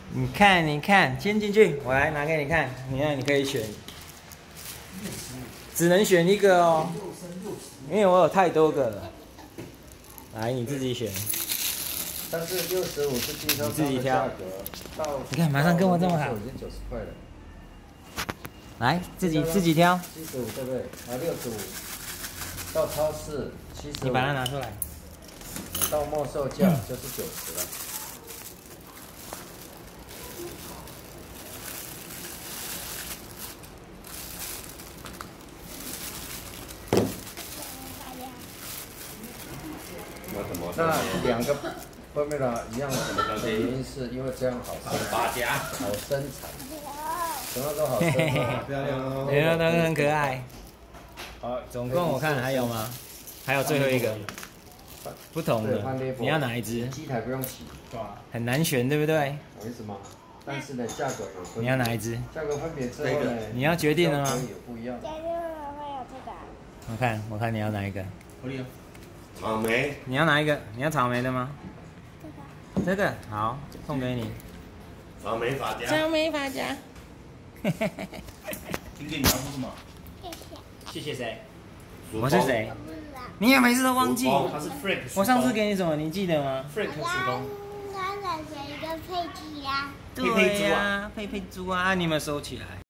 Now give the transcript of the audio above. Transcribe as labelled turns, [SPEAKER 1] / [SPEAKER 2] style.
[SPEAKER 1] 你看，你看，先进去，我来拿给你看。你看，你可以选，只能选一个哦，因为我有太多个了。来，你自己选。
[SPEAKER 2] 但是65是经销商的价格，到
[SPEAKER 1] 你看，马上跟我这么好。
[SPEAKER 2] 已经90块了。
[SPEAKER 1] 来，自己挑。
[SPEAKER 2] 75对不对？啊65，到超市75。
[SPEAKER 1] 你把它拿出来。
[SPEAKER 2] 到末售价就是90了。那2个分别了一样的原因是因为这样好生好生产，什么都好生产，漂亮哦，
[SPEAKER 1] 每个都很可爱。好，总共我看还有吗？还有最后一个，不同的，你要哪一只？
[SPEAKER 2] 机台不用洗，
[SPEAKER 1] 很难选，对不对？
[SPEAKER 2] 有意思吗？但是呢，价格有分别。
[SPEAKER 1] 你要哪一只？
[SPEAKER 2] 价格分别之后呢，
[SPEAKER 1] 你要决定了吗？
[SPEAKER 2] 有不一样。
[SPEAKER 3] 会有这个。
[SPEAKER 1] 我看你要哪一个？
[SPEAKER 4] 草莓。
[SPEAKER 1] 你要哪一个？你要草莓的吗？
[SPEAKER 3] 这个。
[SPEAKER 1] 这个好，送给你。
[SPEAKER 4] 草莓发夹。
[SPEAKER 1] 草莓发夹。
[SPEAKER 5] 今天你要说什么？
[SPEAKER 3] 谢谢。
[SPEAKER 1] 谢谢谁？
[SPEAKER 4] 我
[SPEAKER 1] 我是谁？
[SPEAKER 3] 我不知道。
[SPEAKER 1] 你也每次都忘记。
[SPEAKER 5] 他是 Frank。
[SPEAKER 1] 我上次给你什么？你记得吗
[SPEAKER 5] Frank
[SPEAKER 3] 我刚选一个佩奇呀。
[SPEAKER 1] 对呀，佩佩猪啊，你有没有收起来？